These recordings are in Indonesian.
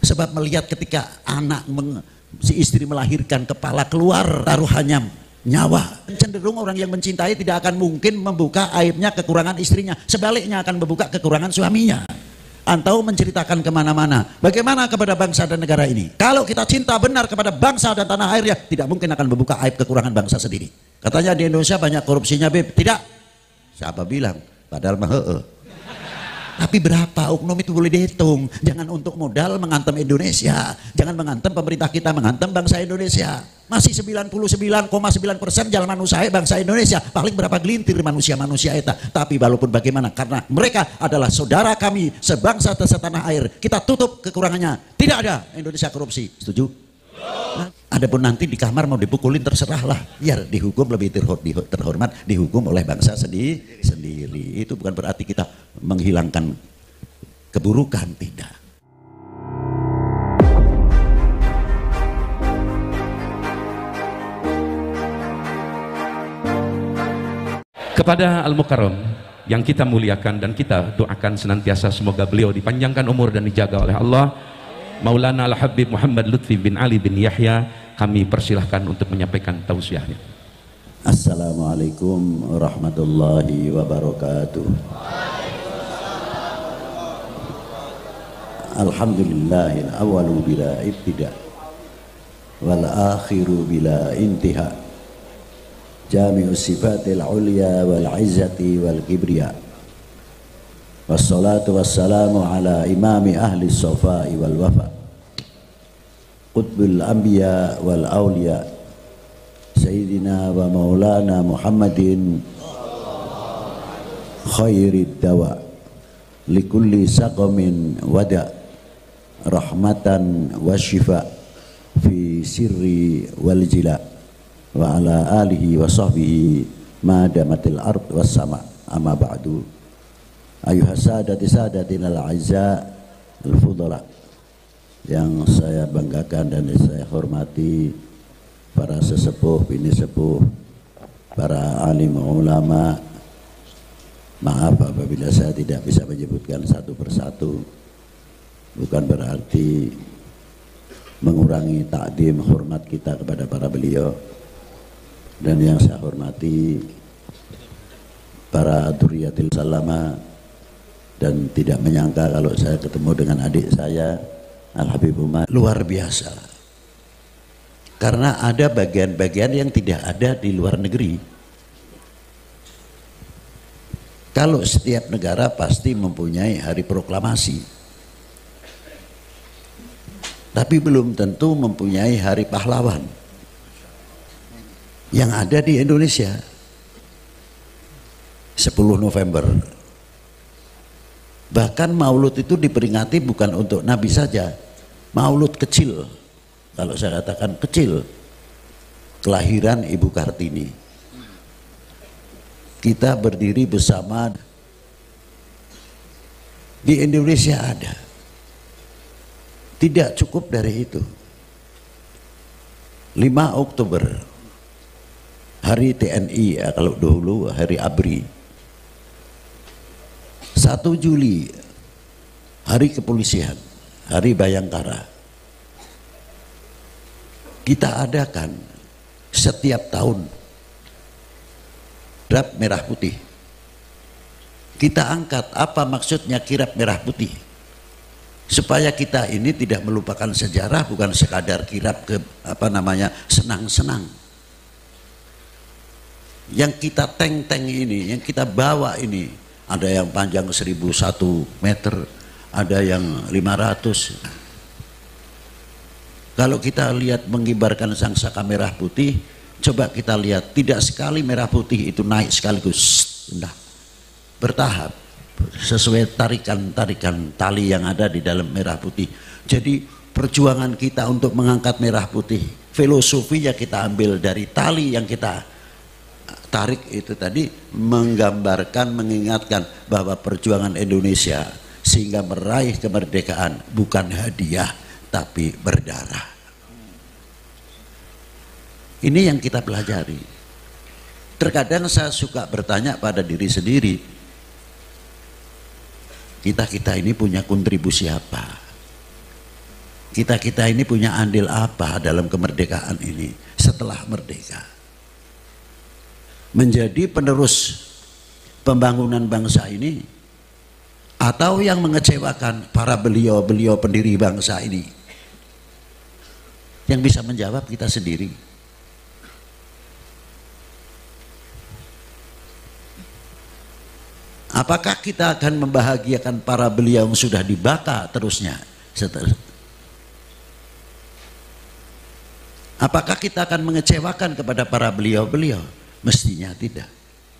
Sebab melihat ketika si istri melahirkan, kepala keluar, taruhannya nyawa. Cenderung orang yang mencintai tidak akan mungkin membuka aibnya, kekurangan istrinya. Sebaliknya akan membuka kekurangan suaminya. Atau menceritakan kemana-mana. Bagaimana kepada bangsa dan negara ini? Kalau kita cinta benar kepada bangsa dan tanah airnya, tidak mungkin akan membuka aib kekurangan bangsa sendiri. Katanya di Indonesia banyak korupsinya, Beb. Tidak. Siapa bilang? Padahal mah Tapi berapa oknum itu boleh dihitung. Jangan untuk modal mengantem Indonesia. Jangan mengantem pemerintah kita, mengantem bangsa Indonesia. Masih 99,9% jalan usaha bangsa Indonesia. Paling berapa gelintir manusia-manusia itu. Tapi walaupun bagaimana, karena mereka adalah saudara kami sebangsa setanah air. Kita tutup kekurangannya. Tidak ada Indonesia korupsi. Setuju? Nah, adapun nanti di kamar mau dipukulin terserahlah, biar dihukum lebih terhormat, dihukum oleh bangsa sendiri. Itu bukan berarti kita menghilangkan keburukan, tidak. Kepada Al-Mukarram yang kita muliakan dan kita doakan senantiasa semoga beliau dipanjangkan umur dan dijaga oleh Allah, Maulana Al-Habib Muhammad Lutfi bin Ali bin Yahya, kami persilahkan untuk menyampaikan tausiahnya. Assalamualaikum warahmatullahi wabarakatuh. Alhamdulillahil awalu bila ibtida wal akhiru bila intiha, jami'us sifatil ulya wal izzati wal kibriya, wassalatu wassalamu ala imami ahli sofai wal wafa, qutbul anbiya wal awliya, sayyidina wa maulana Muhammadin khairid dawa likulli saqamin wada, rahmatan wa shifa fi sirri wal jila, wa ala alihi wa sahbihi ma damatil ard was sama, amma ba'du. Ayuhas sadatina al-azza al-fudala, yang saya banggakan dan saya hormati, para sesepuh, bini sepuh, para alim ulama. Maaf apabila saya tidak bisa menyebutkan satu persatu, bukan berarti mengurangi takdim hormat kita kepada para beliau. Dan yang saya hormati para dzurriyyatil salama, dan tidak menyangka kalau saya ketemu dengan adik saya Al-Habib Umar. Luar biasa, karena ada bagian-bagian yang tidak ada di luar negeri. Kalau setiap negara pasti mempunyai hari proklamasi, tapi belum tentu mempunyai hari pahlawan. Yang ada di Indonesia 10 November. Bahkan maulud itu diperingati bukan untuk Nabi saja. Maulud kecil, kalau saya katakan kecil, kelahiran Ibu Kartini. Kita berdiri bersama. Di Indonesia ada. Tidak cukup dari itu. 5 Oktober, hari TNI ya, kalau dahulu hari ABRI. 1 Juli, hari kepolisian, hari Bayangkara. Kita adakan setiap tahun kirap merah putih. Kita angkat apa maksudnya kirap merah putih, supaya kita ini tidak melupakan sejarah, bukan sekadar kirap senang-senang. Yang kita teng-teng ini, yang kita bawa ini, ada yang panjang 1001 meter, ada yang 500. Kalau kita lihat mengibarkan sangsaka merah putih, coba kita lihat, tidak sekali merah putih itu naik sekaligus, bertahap, sesuai tarikan-tarikan tali yang ada di dalam merah putih. Jadi perjuangan kita untuk mengangkat merah putih, filosofinya kita ambil dari tali yang kita tarik itu tadi, menggambarkan, mengingatkan bahwa perjuangan Indonesia sehingga meraih kemerdekaan bukan hadiah tapi berdarah. Ini yang kita pelajari. Terkadang saya suka bertanya pada diri sendiri, kita ini punya kontribusi apa? kita ini punya andil apa dalam kemerdekaan ini setelah merdeka? Menjadi penerus pembangunan bangsa ini, atau yang mengecewakan para beliau-beliau pendiri bangsa ini? Yang bisa menjawab kita sendiri. Apakah kita akan membahagiakan para beliau yang sudah dibaka terusnya? Apakah kita akan mengecewakan kepada para beliau-beliau? Mestinya tidak.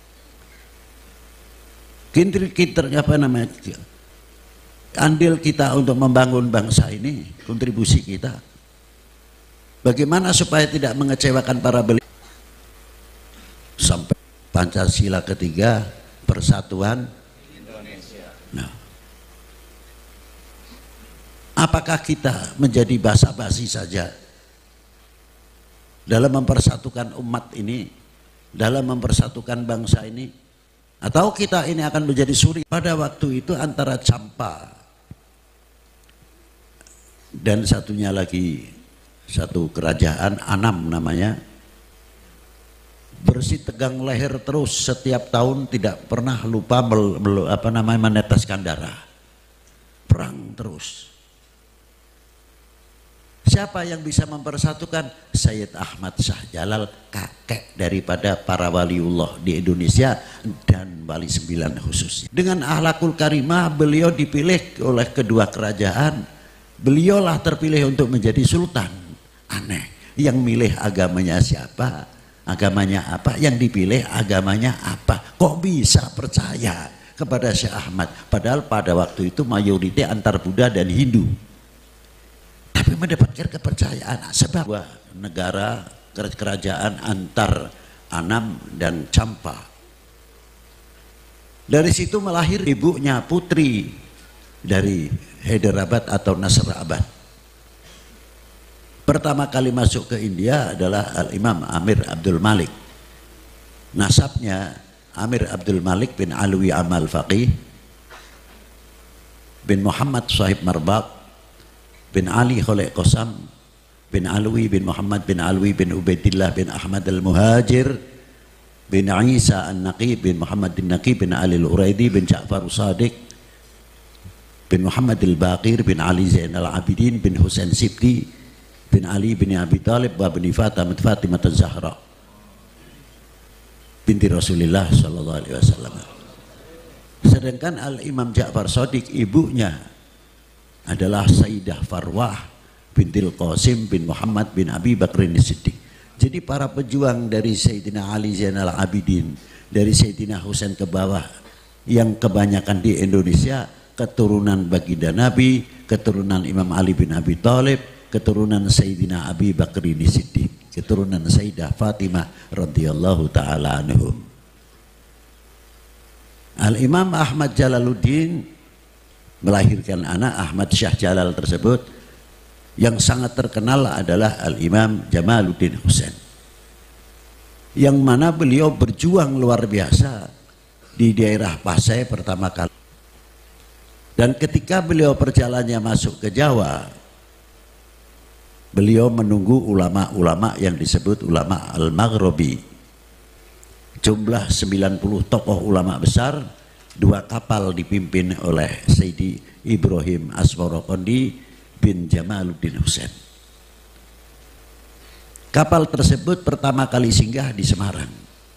Andil kita untuk membangun bangsa ini, kontribusi kita, bagaimana supaya tidak mengecewakan para beliau sampai Pancasila ketiga, persatuan Indonesia. Nah, apakah kita menjadi basa-basi saja dalam mempersatukan umat ini, dalam mempersatukan bangsa ini? Atau kita ini akan menjadi suri? Pada waktu itu antara Campa dan satunya lagi, satu kerajaan Anam namanya, bersih tegang leher terus setiap tahun, tidak pernah lupa meneteskan darah, perang terus. Siapa yang bisa mempersatukan? Sayyid Ahmad Shah Jalal, kakek daripada para waliullah di Indonesia dan wali 9 khususnya. Dengan akhlakul karimah beliau dipilih oleh kedua kerajaan. Beliaulah terpilih untuk menjadi sultan. Aneh, yang milih agamanya siapa? Agamanya apa? Yang dipilih agamanya apa? Kok bisa percaya kepada Syekh Ahmad? Padahal pada waktu itu mayoritas antar Buddha dan Hindu. Tapi mendapatkan kepercayaan sebab negara kerajaan antar Anam dan Campa. Dari situ melahir ibunya putri dari Hyderabad atau Nasrabad. Pertama kali masuk ke India adalah Al-Imam Amir Abdul Malik. Nasabnya Amir Abdul Malik bin Alwi Amal Faqih bin Muhammad Sahib Marbaq bin Ali Kholek Qasam bin Alwi bin Muhammad bin Alwi bin Ubaidillah bin Ahmad al-Muhajir bin Isa an-Naqib bin Muhammad al-Naqib bin Ali al-Uraidi bin Ja'far al-Sadiq bin Muhammad al-Baqir bin Ali Zain al-Abidin bin Husain Sibti bin Ali bin Abi Talib wa bin Fatimah al-Zahra binti Rasulullah sallallahu alaihi wasallam. Sedangkan Al-Imam Ja'far Shadiq ibunya adalah Sayyidah Farwah bintil Qasim bin Muhammad bin Abi Bakrin Siddiq. Jadi para pejuang dari Sayyidina Ali Zainal Abidin, dari Sayyidina Husain ke bawah, yang kebanyakan di Indonesia keturunan baginda Nabi, keturunan Imam Ali bin Abi Thalib, keturunan Sayyidina Abi Bakrin Siddiq, keturunan Sayyidah Fatimah radhiyallahu taala anhum. Al-Imam Ahmad Jalaluddin melahirkan anak Ahmad Syah Jalal tersebut. Yang sangat terkenal adalah Al-Imam Jamaluddin Husain, yang mana beliau berjuang luar biasa di daerah Pasai pertama kali. Dan ketika beliau perjalanannya masuk ke Jawa, beliau menunggu ulama-ulama yang disebut ulama Al-Maghribi. Jumlah 90 tokoh ulama besar, 2 kapal dipimpin oleh Sayyidi Ibrahim Aswarokondi bin Jamaluddin Husain. Kapal tersebut pertama kali singgah di Semarang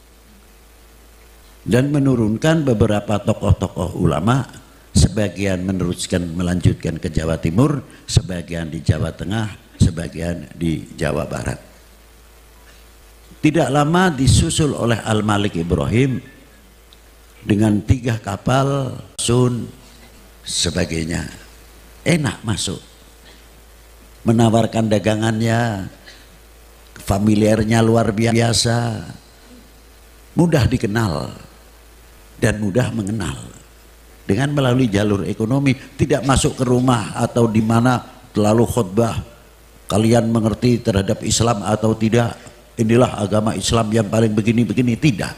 dan menurunkan beberapa tokoh-tokoh ulama, sebagian melanjutkan ke Jawa Timur, sebagian di Jawa Tengah, sebagian di Jawa Barat. Tidak lama disusul oleh Al-Malik Ibrahim dengan 3 kapal, sun, sebagainya. Enak masuk, menawarkan dagangannya, familiarnya luar biasa, mudah dikenal dan mudah mengenal. Dengan melalui jalur ekonomi, tidak masuk ke rumah atau di mana terlalu khutbah, kalian mengerti terhadap Islam atau tidak, inilah agama Islam yang paling begini-begini, tidak.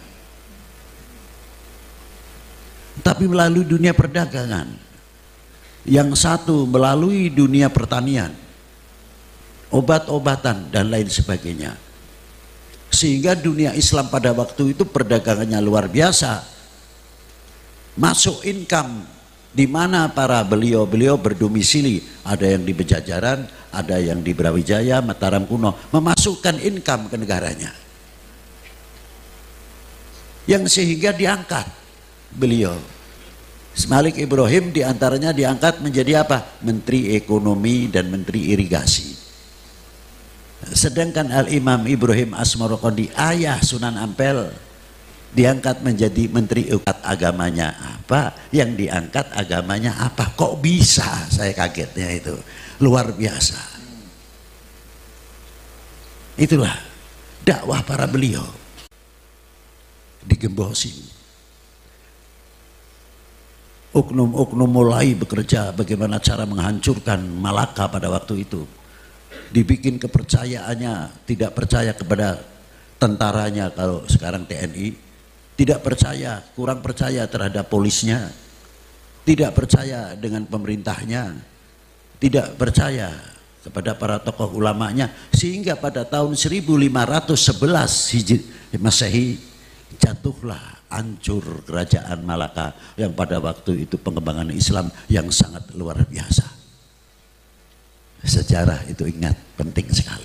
Tapi melalui dunia perdagangan, yang satu melalui dunia pertanian, obat-obatan dan lain sebagainya. Sehingga dunia Islam pada waktu itu perdagangannya luar biasa. Masuk income di mana para beliau-beliau berdomisili, ada yang di Pejajaran, ada yang di Brawijaya, Mataram kuno, memasukkan income ke negaranya. Yang sehingga diangkat beliau. Malik Ibrahim diantaranya diangkat menjadi apa? Menteri Ekonomi dan Menteri Irigasi. Sedangkan Al-Imam Ibrahim Asmarokondi, ayah Sunan Ampel, diangkat menjadi Menteri agamanya apa? Yang diangkat agamanya apa? Kok bisa? Saya kagetnya itu. Luar biasa. Itulah dakwah para beliau. Digembosi. Oknum-oknum mulai bekerja bagaimana cara menghancurkan Malaka pada waktu itu. Dibikin kepercayaannya, tidak percaya kepada tentaranya, kalau sekarang TNI, tidak percaya, kurang percaya terhadap polisnya, tidak percaya dengan pemerintahnya, tidak percaya kepada para tokoh ulamanya, sehingga pada tahun 1511 Masehi jatuhlah, hancur kerajaan Malaka yang pada waktu itu pengembangan Islam yang sangat luar biasa. Sejarah itu ingat, penting sekali.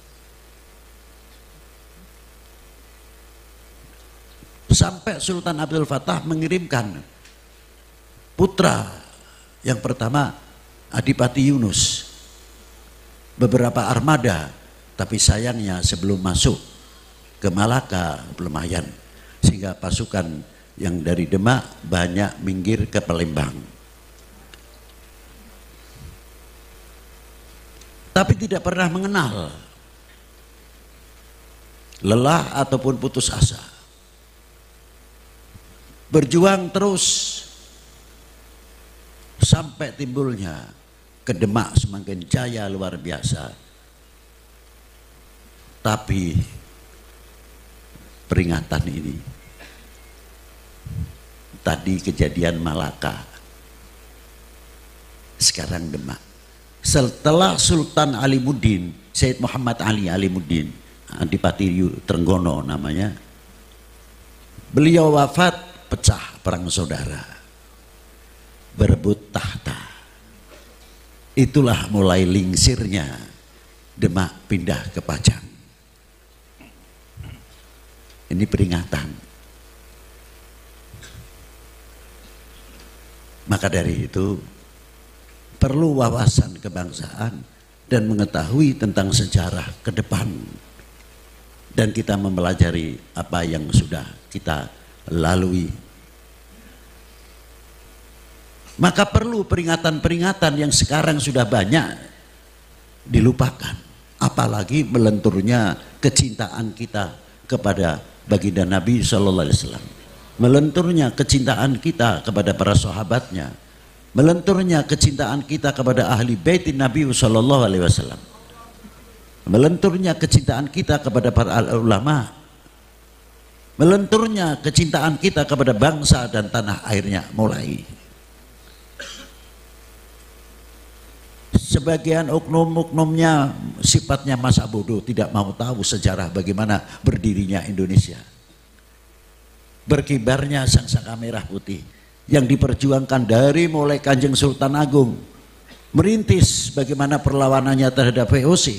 Sampai Sultan Abdul Fattah mengirimkan putra yang pertama, Adipati Yunus, beberapa armada, tapi sayangnya sebelum masuk ke Malaka lumayan, sehingga pasukan yang dari Demak banyak minggir ke Palembang. Tapi tidak pernah mengenal lelah ataupun putus asa. Berjuang terus sampai timbulnya ke Demak semakin jaya luar biasa. Tapi peringatan ini tadi kejadian Malaka, sekarang Demak. Setelah Sultan Alimuddin, Sayyid Muhammad Ali Alimuddin, Adipati Trenggono namanya, beliau wafat, pecah perang saudara, berebut tahta. Itulah mulai lingsirnya Demak pindah ke Pajang. Ini peringatan. Maka dari itu perlu wawasan kebangsaan dan mengetahui tentang sejarah ke depan, dan kita mempelajari apa yang sudah kita lalui. Maka perlu peringatan-peringatan yang sekarang sudah banyak dilupakan, apalagi melenturnya kecintaan kita kepada baginda Nabi Sallallahu Alaihi Wasallam, melenturnya kecintaan kita kepada para sahabatnya, melenturnya kecintaan kita kepada ahli baitin Nabi Sallallahu Alaihi Wasallam, melenturnya kecintaan kita kepada para ulama, melenturnya kecintaan kita kepada bangsa dan tanah airnya. Mulai sebagian oknum-oknumnya sifatnya masa bodoh, tidak mau tahu sejarah bagaimana berdirinya Indonesia, berkibarnya sangsaka merah putih yang diperjuangkan dari mulai Kanjeng Sultan Agung, merintis bagaimana perlawanannya terhadap VOC.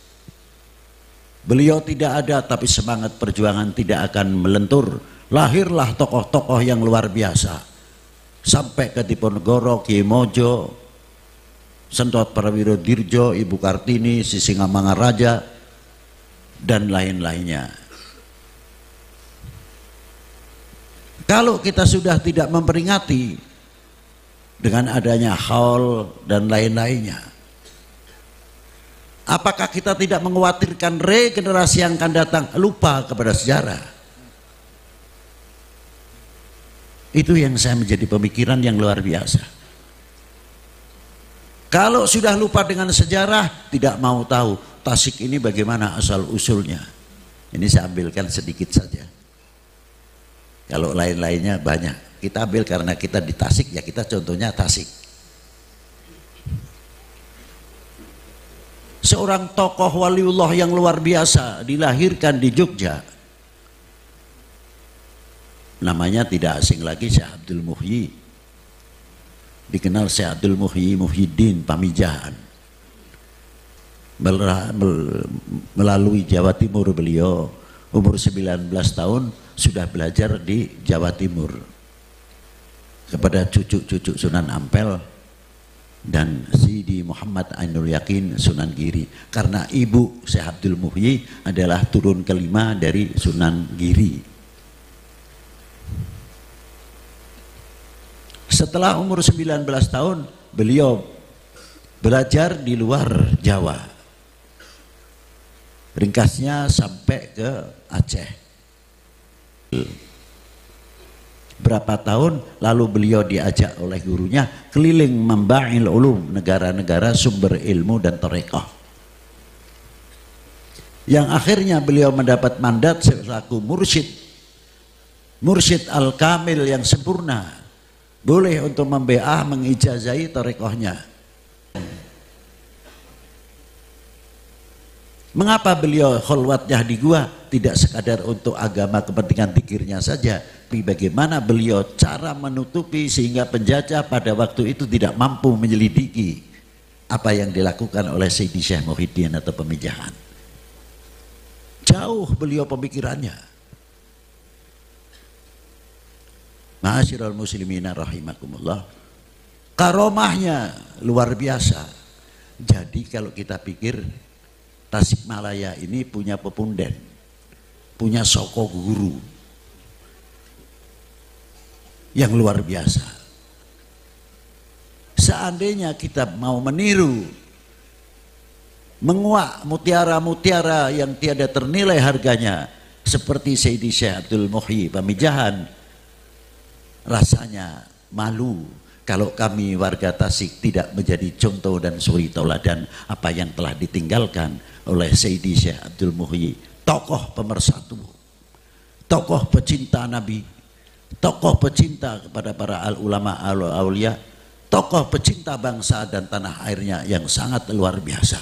Beliau tidak ada, tapi semangat perjuangan tidak akan melentur. Lahirlah tokoh-tokoh yang luar biasa, sampai ke Diponegoro, Kiai Mojo, Sentot Prawiro Dirjo, Ibu Kartini, Sisingamangaraja, dan lain-lainnya. Kalau kita sudah tidak memperingati dengan adanya haul dan lain-lainnya, apakah kita tidak mengkhawatirkan regenerasi yang akan datang lupa kepada sejarah? Itu yang saya menjadi pemikiran yang luar biasa. Kalau sudah lupa dengan sejarah, tidak mau tahu Tasik ini bagaimana asal usulnya. Ini saya ambilkan sedikit saja. Kalau lain-lainnya banyak, kita ambil karena kita di Tasik, ya kita contohnya Tasik. Seorang tokoh waliullah yang luar biasa dilahirkan di Jogja. Namanya tidak asing lagi Syekh Abdul Muhyi. Dikenal Syekh Abdul Muhyi Muhyiddin Pamijahan. Melalui Jawa Timur beliau umur 19 tahun sudah belajar di Jawa Timur kepada cucu-cucu Sunan Ampel dan Sidi Muhammad Ainul Yakin Sunan Giri, karena ibu Syekh Abdul Muhyi adalah turun kelima dari Sunan Giri. Setelah umur 19 tahun beliau belajar di luar Jawa, ringkasnya sampai ke Aceh. Berapa tahun lalu beliau diajak oleh gurunya keliling memba'il ulum, negara-negara sumber ilmu dan tarekah, yang akhirnya beliau mendapat mandat selaku mursyid al-kamil yang sempurna, boleh untuk membeah mengijazahi tarekahnya. Mengapa beliau kholwatnya di gua? Tidak sekadar untuk agama kepentingan pikirnya saja, tapi bagaimana beliau cara menutupi sehingga penjajah pada waktu itu tidak mampu menyelidiki apa yang dilakukan oleh Sayyidi Syekh Muhyiddin atau Pamijahan. Jauh beliau pemikirannya. Ma'asyiral muslimina rahimakumullah. Karomahnya luar biasa. Jadi kalau kita pikir Tasikmalaya ini punya pepunden, punya soko guru yang luar biasa. Seandainya kita mau meniru, menguak mutiara-mutiara yang tiada ternilai harganya seperti Sayyidi Syekh Abdul Muhyi Pamijahan, rasanya malu kalau kami warga Tasik tidak menjadi contoh dan suri tauladan apa yang telah ditinggalkan oleh Sayyidi Syekh Abdul Muhyi, tokoh pemersatu, tokoh pecinta Nabi, tokoh pecinta kepada para ulama al-aulia, tokoh pecinta bangsa dan tanah airnya yang sangat luar biasa.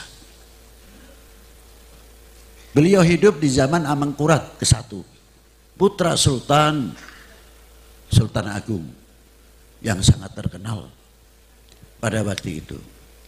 Beliau hidup di zaman Amangkurat ke-1, putra Sultan Agung yang sangat terkenal pada waktu itu.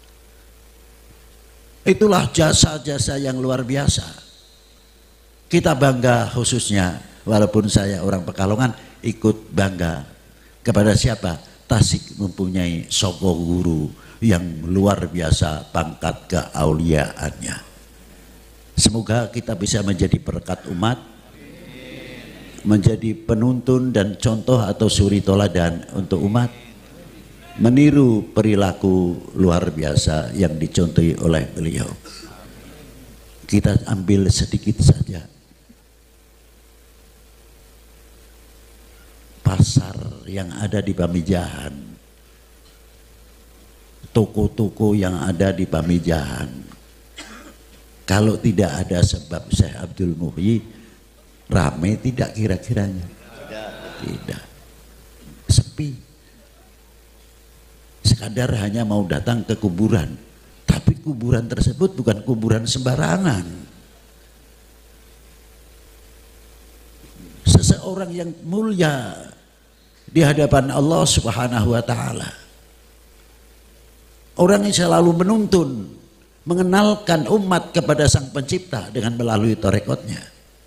Itulah jasa-jasa yang luar biasa. Kita bangga, khususnya walaupun saya orang Pekalongan ikut bangga kepada siapa? Tasik mempunyai soko guru yang luar biasa pangkat keauliaannya. Semoga kita bisa menjadi berkat umat, menjadi penuntun dan contoh atau suri toladan untuk umat, meniru perilaku luar biasa yang dicontohi oleh beliau. Kita ambil sedikit saja. Pasar yang ada di Pamijahan, toko-toko yang ada di Pamijahan, kalau tidak ada sebab Syekh Abdul Muhyi, ramai tidak kira-kiranya? Tidak. Sepi. Sekadar hanya mau datang ke kuburan, tapi kuburan tersebut bukan kuburan sembarangan. Seseorang yang mulia di hadapan Allah Subhanahu wa Ta'ala, orang yang selalu menuntun, mengenalkan umat kepada Sang Pencipta dengan melalui tarekotnya.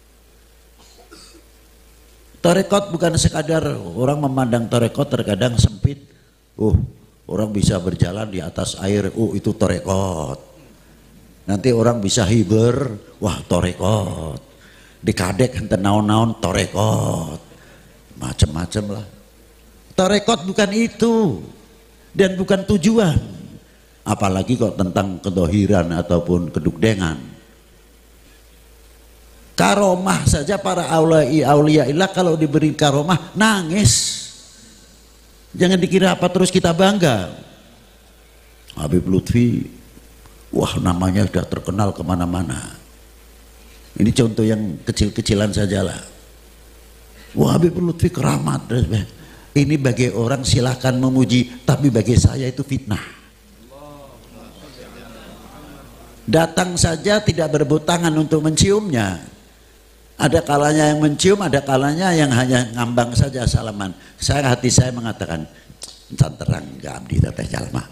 Tarekot bukan sekadar orang memandang tarekot terkadang sempit. Orang bisa berjalan di atas air, itu tarekot. Nanti orang bisa hiber, wah tarekot. Dikadek enten naon-naon tarekot. Macem-macem lah. Tarekot bukan itu dan bukan tujuan. Apalagi kok tentang kedohiran ataupun kedugdengan. Karomah saja para aulia ilah kalau diberi karomah nangis. Jangan dikira apa terus kita bangga. Habib Lutfi, wah namanya sudah terkenal kemana-mana. Ini contoh yang kecil-kecilan sajalah. Wah Habib Lutfi keramat. Ini bagi orang silahkan memuji, tapi bagi saya itu fitnah. Datang saja tidak berebut tangan untuk menciumnya. Ada kalanya yang mencium, ada kalanya yang hanya ngambang saja salaman. Hati saya mengatakan, canterang gak abdi teteh jalma.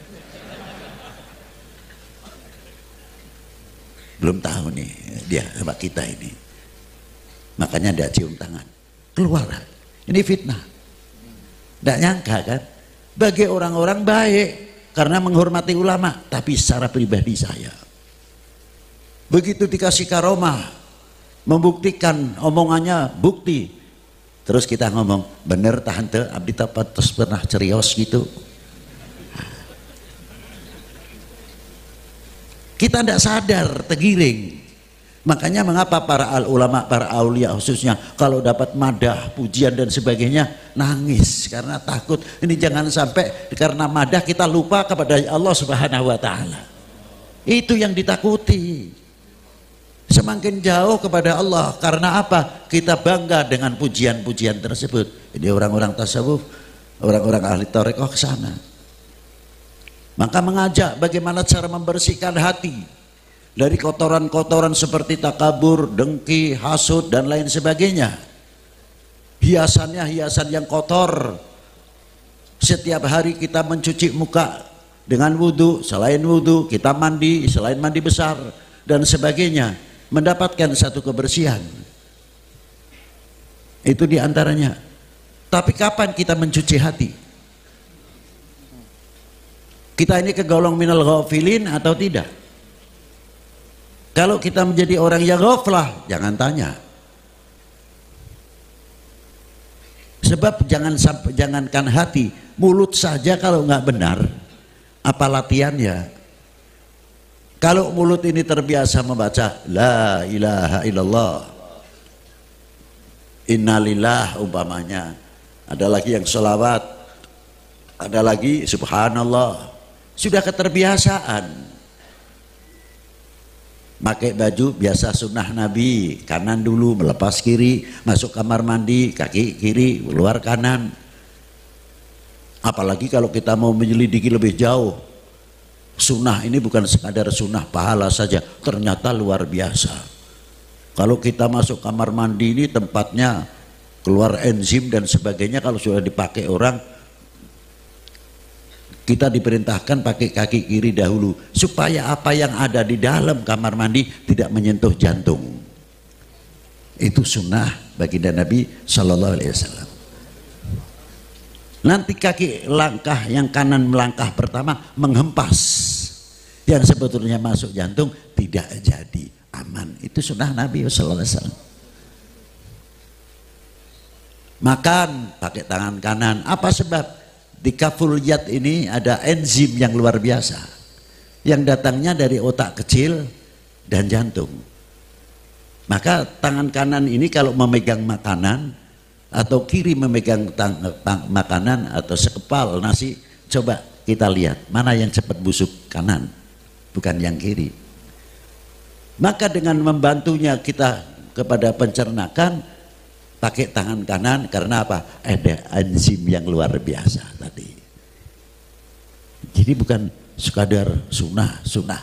Belum tahu nih dia sama kita ini. Makanya dia cium tangan. Keluar. Ini fitnah. Tidak nyangka kan? Bagi orang-orang baik karena menghormati ulama, tapi secara pribadi saya. Begitu dikasih karomah, membuktikan omongannya bukti, terus kita ngomong bener tante abdi terus pernah cerios gitu. Kita tidak sadar, tergiring. Makanya mengapa para ulama, para aulia khususnya kalau dapat madah, pujian dan sebagainya nangis karena takut ini jangan sampai karena madah kita lupa kepada Allah Subhanahu wa taala. Itu yang ditakuti. Semakin jauh kepada Allah karena apa? Kita bangga dengan pujian-pujian tersebut. Jadi orang-orang tasawuf, orang-orang ahli tarekat ke sana. Maka mengajak bagaimana cara membersihkan hati dari kotoran-kotoran seperti takabur, dengki, hasud dan lain sebagainya. Hiasannya hiasan yang kotor. Setiap hari kita mencuci muka dengan wudhu, selain wudhu kita mandi, selain mandi besar dan sebagainya. Mendapatkan satu kebersihan. Itu diantaranya. Tapi kapan kita mencuci hati? Kita ini kegolong minal ghafilin atau tidak? Kalau kita menjadi orang yang ghaflah, jangan tanya. Sebab jangankan hati, mulut saja kalau nggak benar, apa latihannya? Kalau mulut ini terbiasa membaca la ilaha illallah, innalillah umpamanya, ada lagi yang sholawat, ada lagi subhanallah, sudah keterbiasaan. Pakai baju biasa sunnah Nabi, kanan dulu melepas kiri, masuk kamar mandi kaki kiri luar kanan. Apalagi kalau kita mau menyelidiki lebih jauh, sunnah ini bukan sekadar sunnah pahala saja, ternyata luar biasa. Kalau kita masuk kamar mandi ini tempatnya keluar enzim dan sebagainya, kalau sudah dipakai orang, kita diperintahkan pakai kaki kiri dahulu supaya apa yang ada di dalam kamar mandi tidak menyentuh jantung. Itu sunnah baginda Nabi Shallallahu Alaihi Wasallam. Nanti kaki langkah yang kanan melangkah pertama menghempas yang sebetulnya masuk jantung, tidak jadi aman. Itu sunnah Nabi Sallallahu Alaihi Wasallam. Makan pakai tangan kanan. Apa sebab? Di kaful yad ini ada enzim yang luar biasa yang datangnya dari otak kecil dan jantung. Maka tangan kanan ini kalau memegang makanan atau kiri memegang makanan atau sekepal nasi, coba kita lihat mana yang cepat busuk, kanan, bukan yang kiri. Maka dengan membantunya kita kepada pencernakan, pakai tangan kanan karena apa? Ada enzim yang luar biasa tadi. Jadi bukan sekadar sunnah.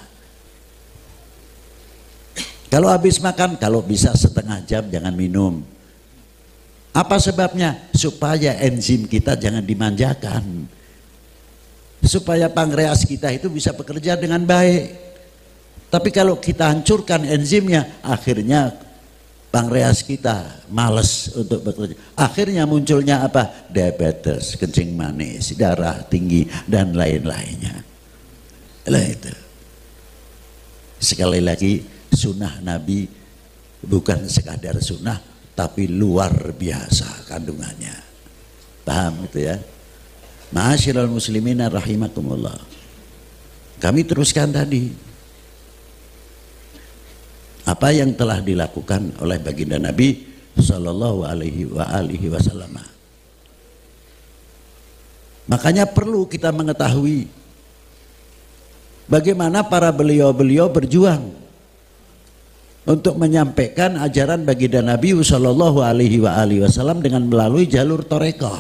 Kalau habis makan, kalau bisa setengah jam jangan minum. Apa sebabnya? Supaya enzim kita jangan dimanjakan. Supaya pankreas kita itu bisa bekerja dengan baik. Tapi kalau kita hancurkan enzimnya, akhirnya pankreas kita malas untuk bekerja. Akhirnya munculnya apa? Diabetes, kencing manis, darah tinggi dan lain-lainnya. Lah itu. Sekali lagi, sunnah Nabi bukan sekadar sunnah, tapi luar biasa kandungannya. Paham itu ya? Ma'asyiral muslimin rahimakumullah. Kami teruskan tadi. Apa yang telah dilakukan oleh baginda Nabi Sallallahu Alaihi Wasallam. Makanya perlu kita mengetahui bagaimana para beliau-beliau berjuang untuk menyampaikan ajaran baginda Nabi Sallallahu Alaihi Wasallam dengan melalui jalur thariqah.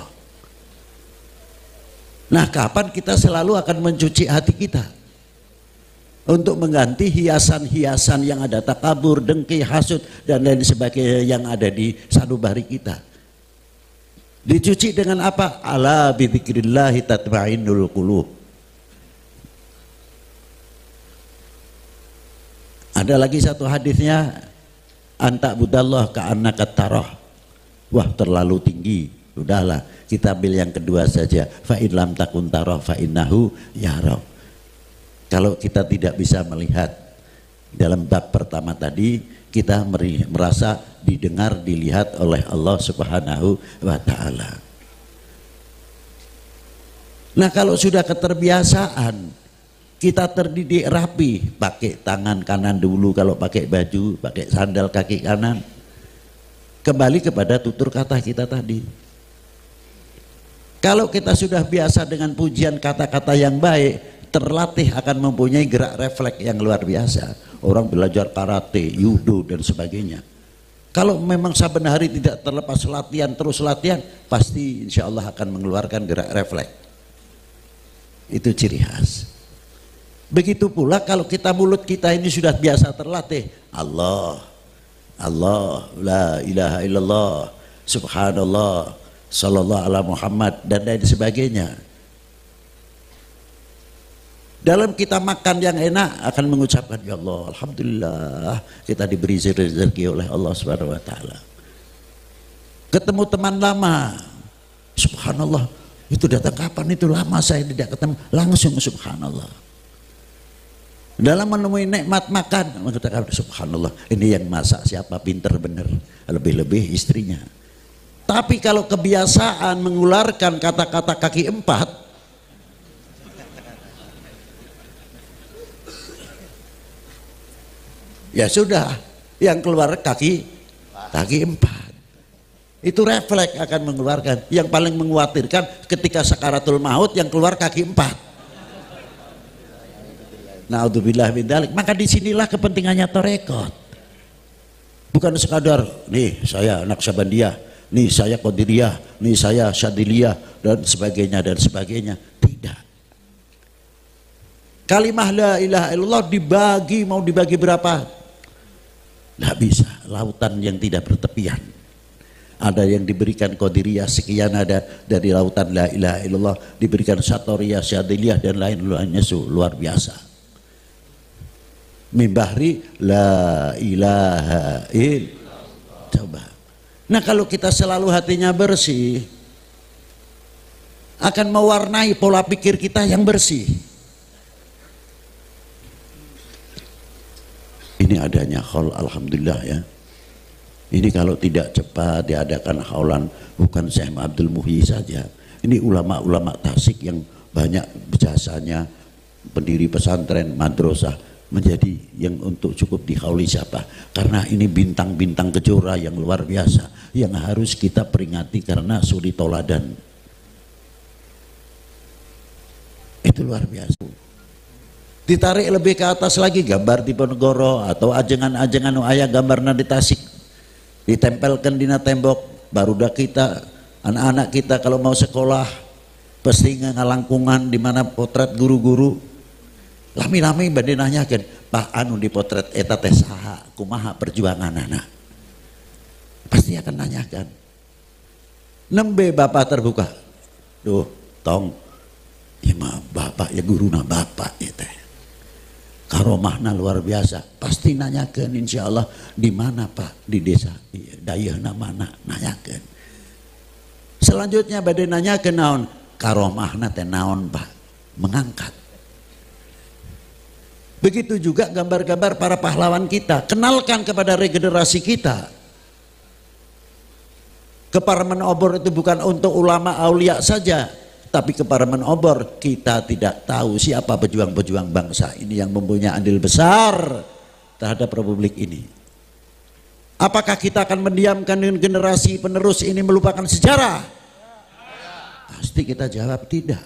Nah, kapan kita selalu akan mencuci hati kita? untuk mengganti hiasan-hiasan yang ada takabur, dengki, hasud dan lain sebagainya yang ada di sanubari kita. Dicuci dengan apa? Ala bidzikrillahi tatma'innul qulub. Ada lagi satu hadisnya, anta budallah ka'annaka tarah. Wah, terlalu tinggi. Udahlah, kita ambil yang kedua saja. Fa in lam takun tarah fa innahu yarah. Kalau kita tidak bisa melihat dalam bab pertama tadi, kita merasa didengar, dilihat oleh Allah Subhanahu wa ta'ala. Nah, kalau sudah keterbiasaan, kita terdidik rapi, pakai tangan kanan dulu kalau pakai baju, pakai sandal kaki kanan. Kembali kepada tutur kata kita tadi. Kalau kita sudah biasa dengan pujian kata-kata yang baik, terlatih akan mempunyai gerak refleks yang luar biasa. Orang belajar karate, judo dan sebagainya. Kalau memang saben hari tidak terlepas latihan, terus latihan, pasti insya Allah akan mengeluarkan gerak refleks. Itu ciri khas. Begitu pula kalau kita, mulut kita ini sudah biasa terlatih, Allah, Allah, la ilaha illallah, subhanallah, sallallahu ala Muhammad dan lain sebagainya. Dalam kita makan yang enak akan mengucapkan, ya Allah, alhamdulillah kita diberi rezeki oleh Allah Subhanahu wa taala. Ketemu teman lama, subhanallah, itu datang kapan, itu lama saya tidak ketemu, langsung subhanallah. Dalam menemui nikmat makan, mengatakan subhanallah, ini yang masak siapa, pinter bener, lebih-lebih istrinya. Tapi kalau kebiasaan mengularkan kata-kata kaki empat, ya sudah, yang keluar kaki empat. Itu refleks akan mengeluarkan. Yang paling mengkhawatirkan ketika sakaratul maut yang keluar kaki empat. Naudzubillah min dzalik. Maka disinilah kepentingannya tarekat. Bukan sekadar, nih saya anak Sabandiyah, nih saya Qadiriyah, nih saya Syadiliyah dan sebagainya. Tidak. Kalimah la ilaha illallah dibagi, mau dibagi berapa? Tidak bisa. Lautan yang tidak bertepian. Ada yang diberikan Qadiriyah sekian, ada dari lautan la ilaha illallah diberikan Satoriyah, Syadiliyah dan lain-lainnya, luar biasa. Mimbahri la ilaha illallah. Coba. Nah, kalau kita selalu hatinya bersih, akan mewarnai pola pikir kita yang bersih. Ini adanya haul, alhamdulillah ya. Ini kalau tidak cepat diadakan haulan, bukan Syekh Abdul Muhyi saja. Ini ulama-ulama Tasik yang banyak jasanya, pendiri pesantren, madrasah, menjadi yang untuk cukup dihauli siapa? Karena ini bintang-bintang kejora yang luar biasa yang harus kita peringati karena suri toladan. Itu luar biasa. Ditarik lebih ke atas lagi, gambar Diponegoro atau ajengan-ajengan ayah gambarna di Tasik, ditempelkan di tembok. Barudak kita, anak-anak kita kalau mau sekolah pasti ngalangkungan di mana potret guru-guru. Lami-lami badhe nanyakeun, Pak anu dipotret eta teh saha, kumaha perjuangan anak. Pasti akan nanyakan. Nembe bapak terbuka. Duh, tong. Ya mah bapak ya guruna bapak ya teh. Karomahna luar biasa. Pasti nanyakeun insyaallah di mana Pak? Di desa. Dayeuna mana? Nanyakeun. Selanjutnya badhe nanyakeun naon? Karomahna teh naon Pak? Mengangkat. Begitu juga gambar-gambar para pahlawan kita. Kenalkan kepada regenerasi kita. Keparman obor itu bukan untuk ulama aulia saja, tapi keparman obor kita tidak tahu siapa pejuang-pejuang bangsa ini yang mempunyai andil besar terhadap republik ini. Apakah kita akan mendiamkan generasi penerus ini melupakan sejarah? Pasti kita jawab tidak.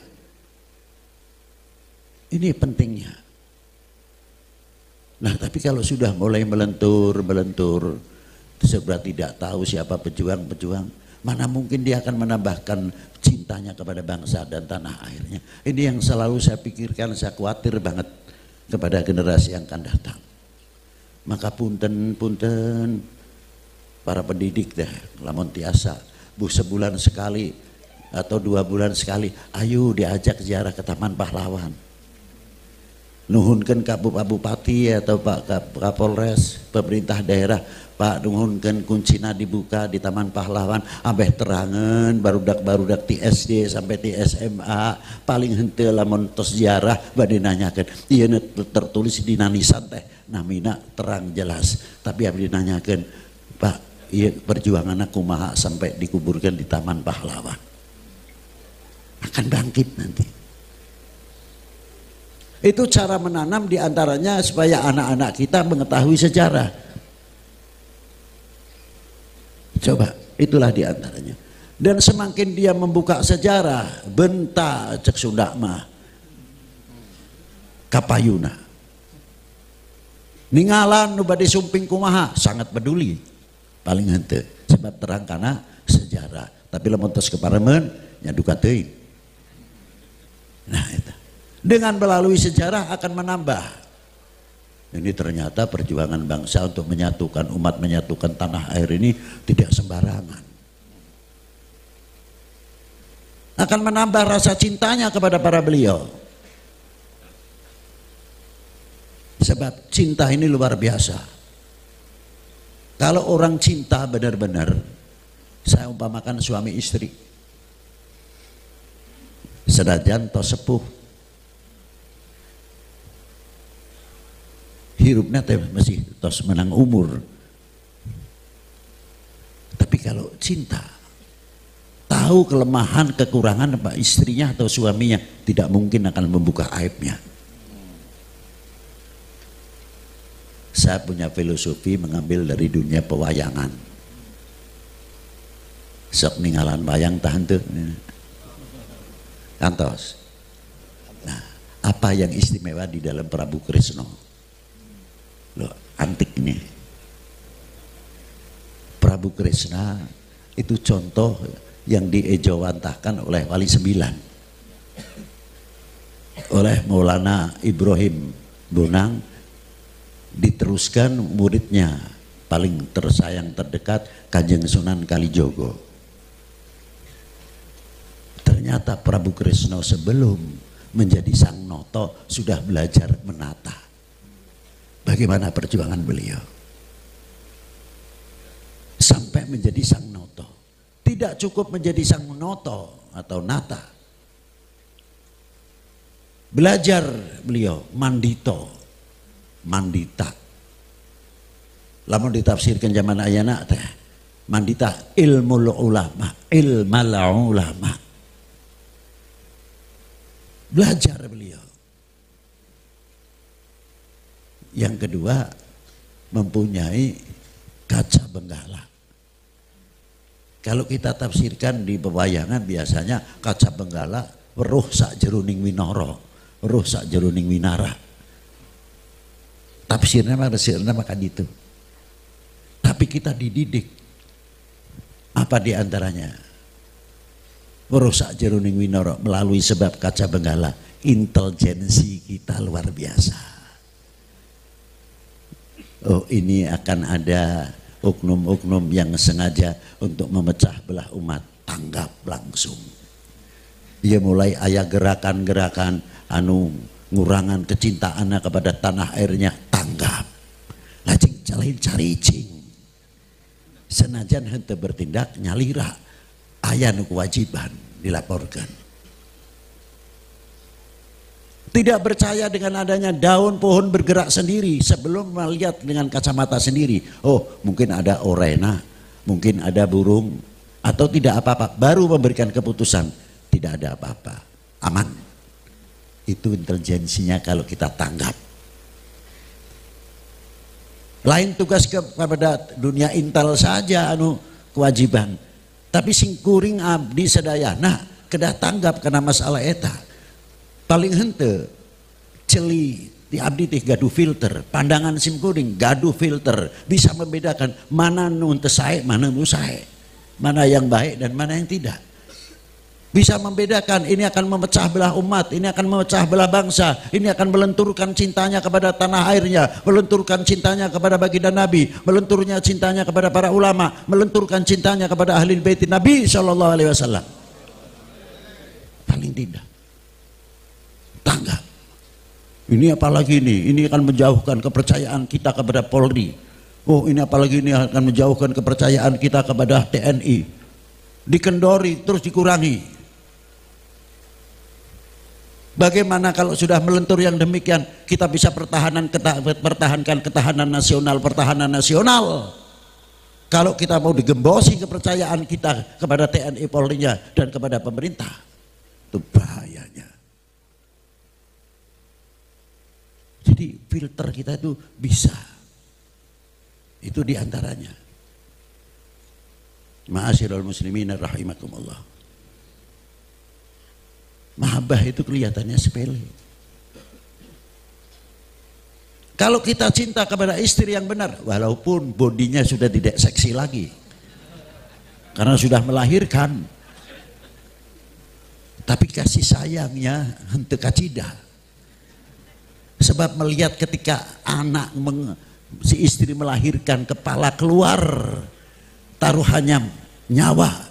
Ini pentingnya. Nah, tapi kalau sudah mulai melentur, sudah tidak tahu siapa pejuang-pejuang, mana mungkin dia akan menambahkan cintanya kepada bangsa dan tanah airnya. Ini yang selalu saya pikirkan, saya khawatir banget. kepada generasi yang akan datang. Maka punten para pendidik deh, lamun tiasa sebulan sekali atau 2 bulan sekali, ayo diajak ziarah ke Taman Pahlawan. Nuhunkan Pak Bupati atau Pak Kapolres, pemerintah daerah, Pak nuhunkan kuncina dibuka di Taman Pahlawan, ambeh terangan barudak-barudak ti SD sampai ti SMA, paling henteu lamun tos ziarah bade nanyakeun, ieu tertulis di nanisan teh namina terang jelas, tapi abdi nanyakeun, Pak, ieu perjuanganna kumaha sampai dikuburkan di Taman Pahlawan. Akan bangkit nanti. Itu cara menanam diantaranya supaya anak-anak kita mengetahui sejarah. Coba, itulah diantaranya. Dan semakin dia membuka sejarah, benta cek Sunda mah kapayuna. Ningalan nu bade sumping kumaha sangat peduli. Paling henteu sebab terang kana sejarah. Tapi lamun tos keparemen nya duka teuing. Nah itu. Dengan melalui sejarah akan menambah. Ini ternyata perjuangan bangsa untuk menyatukan umat, menyatukan tanah air ini tidak sembarangan. Akan menambah rasa cintanya kepada para beliau. Sebab cinta ini luar biasa. Kalau orang cinta benar-benar, saya umpamakan suami istri, senajan tos sepuh, hirupnya teh masih tos menang umur. Tapi kalau cinta, tahu kelemahan kekurangan apa istrinya atau suaminya, tidak mungkin akan membuka aibnya. Saya punya filosofi mengambil dari dunia pewayangan. Sok ninggalan wayang tahan tuh kantos. Nah, apa yang istimewa di dalam Prabu Kresna? Loh, antik nih. Prabu Kresna itu contoh yang diejawantahkan oleh Wali Sembilan, oleh Maulana Ibrahim Bonang, diteruskan muridnya paling tersayang terdekat Kanjeng Sunan Kalijogo. Ternyata Prabu Kresna sebelum menjadi Sang Noto sudah belajar menata. Bagaimana perjuangan beliau sampai menjadi Sang Noto. Tidak cukup menjadi Sang Noto atau nata, belajar beliau mandita. Lamun ditafsirkan zaman ayana teh mandita ilmul ulama. Belajar beliau. Yang kedua, mempunyai kaca benggala. Kalau kita tafsirkan di pewayangan biasanya kaca benggala weruh sak jeruning winara, weruh sak jeruning winara. Tafsirnya maka itu. Tapi kita dididik apa diantaranya? Merusak jeruning winara melalui sebab kaca benggala. Intelijensi kita luar biasa. Oh, ini akan ada oknum-oknum yang sengaja untuk memecah belah umat. Tanggap langsung. Dia mulai ayah gerakan-gerakan anu ngurangan kecintaannya kepada tanah airnya, tanggap. Lajeng calain caricing. Senajan henteu bertindak nyalira, aya nu kewajiban dilaporkan. Tidak percaya dengan adanya daun pohon bergerak sendiri sebelum melihat dengan kacamata sendiri. Oh, mungkin ada orena, mungkin ada burung, atau tidak apa-apa. Baru memberikan keputusan, tidak ada apa-apa, aman. Itu intelijensinya kalau kita tanggap. Lain tugas kepada dunia intel saja anu kewajiban. Tapi sing kuring abdi sadayana kedah tanggap karena masalah eta. Paling henteu celi di abdi teh gaduh filter, pandangan sim kuring gaduh filter, bisa membedakan mana nu teu sae, mana nu sae, mana yang baik dan mana yang tidak. bisa membedakan, ini akan memecah belah umat, ini akan memecah belah bangsa, ini akan melenturkan cintanya kepada tanah airnya, melenturkan cintanya kepada baginda Nabi, melenturnya cintanya kepada para ulama, melenturkan cintanya kepada ahli bait Nabi Shallallahu Alaihi Wasallam. Paling tidak tanggap. Ini apalagi ini akan menjauhkan kepercayaan kita kepada Polri. Oh, ini apalagi ini akan menjauhkan kepercayaan kita kepada TNI. Dikendori terus dikurangi. Bagaimana kalau sudah melentur yang demikian, kita bisa pertahankan ketahanan nasional. Kalau kita mau digembosi kepercayaan kita kepada TNI Polri-nya dan kepada pemerintah, itu bahayanya. Jadi filter kita itu bisa, itu diantaranya. Ma'asyiral muslimin rahimakumullah. Mahabbah itu kelihatannya sepele. Kalau kita cinta kepada istri yang benar, walaupun bodinya sudah tidak seksi lagi, karena sudah melahirkan, tapi kasih sayangnya henteu kacidah. Sebab melihat ketika si istri melahirkan, kepala keluar, taruhannya nyawa,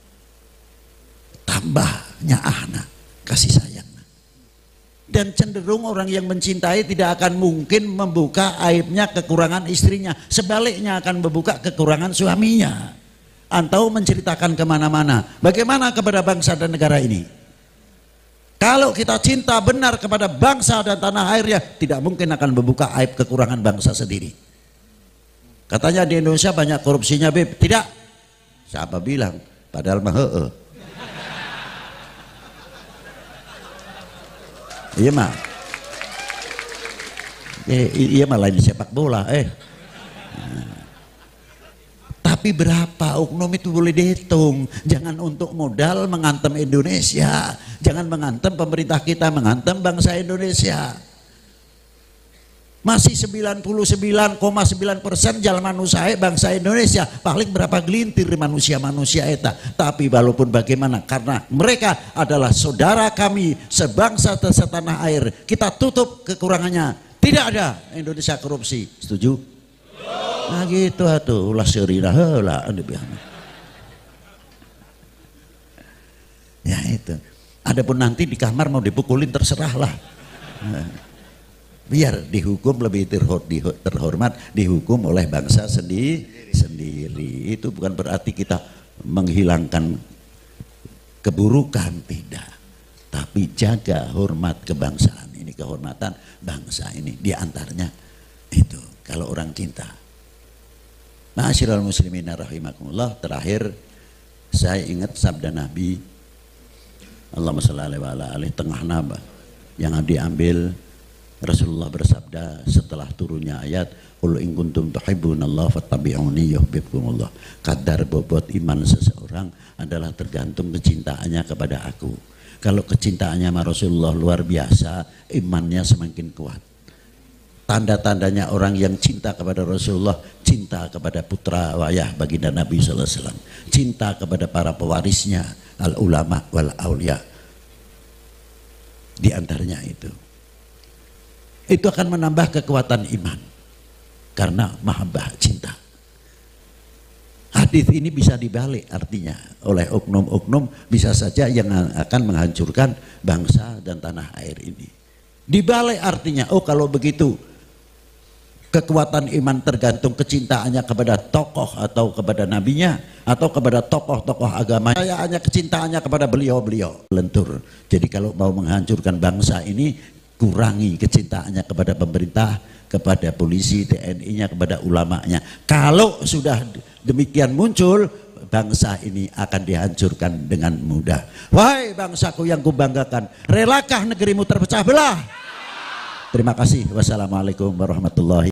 tambahnya anak, kasih sayang. Dan cenderung orang yang mencintai tidak akan mungkin membuka aibnya, kekurangan istrinya, sebaliknya akan membuka kekurangan suaminya, atau menceritakan kemana-mana. Bagaimana kepada bangsa dan negara ini? Kalau kita cinta benar kepada bangsa dan tanah airnya, tidak mungkin akan membuka aib kekurangan bangsa sendiri. Katanya di Indonesia banyak korupsinya, Beb. Tidak. Siapa bilang? Padahal mah heeh. Iya mah. Iya mah lain sepak bola. Tapi berapa oknum itu boleh dihitung. Jangan untuk modal mengantem Indonesia. Jangan mengantem pemerintah kita, mengantem bangsa Indonesia. Masih 99,9% jalan manusia bangsa Indonesia. Paling berapa gelintir manusia-manusia eta. Tapi walaupun bagaimana, karena mereka adalah saudara kami sebangsa setanah air, kita tutup kekurangannya. Tidak ada Indonesia korupsi. Setuju? Nah gitu atuh, ulah seurina heula anu biasa. Ya itu. Adapun nanti di kamar mau dipukulin terserahlah. Biar dihukum lebih terhormat, dihukum oleh bangsa sendiri. Itu bukan berarti kita menghilangkan keburukan, tidak. Tapi jaga hormat kebangsaan ini, kehormatan bangsa ini. Di antaranya itu kalau orang cinta. Ma'asyiral muslimin rahimakumullah. Terakhir saya ingat sabda Nabi, Allahumma shalli alaihi tengah naba yang diambil Rasulullah bersabda setelah turunnya ayat qul in kuntum tuhibbunallaha fattabi'uni yuhibbukumullah. Kadar bobot iman seseorang adalah tergantung kecintaannya kepada aku. Kalau kecintaannya sama Rasulullah luar biasa, imannya semakin kuat. Tanda-tandanya orang yang cinta kepada Rasulullah, cinta kepada putra wayah baginda Nabi SAW, cinta kepada para pewarisnya, al ulama wal aulia. Di antaranya itu akan menambah kekuatan iman karena mahabbah, cinta. Hadis ini bisa dibalik artinya oleh oknum-oknum, bisa saja yang akan menghancurkan bangsa dan tanah air ini. Dibalik artinya, oh kalau begitu kekuatan iman tergantung kecintaannya kepada tokoh atau kepada nabinya atau kepada tokoh-tokoh agama, hanya kecintaannya kepada beliau-beliau lentur. Jadi kalau mau menghancurkan bangsa ini, kurangi kecintaannya kepada pemerintah, kepada polisi, TNI-nya, kepada ulamanya. Kalau sudah demikian muncul, bangsa ini akan dihancurkan dengan mudah. Wahai bangsaku yang kubanggakan, relakah negerimu terpecah belah? Terima kasih. Wassalamualaikum warahmatullahi wabarakatuh.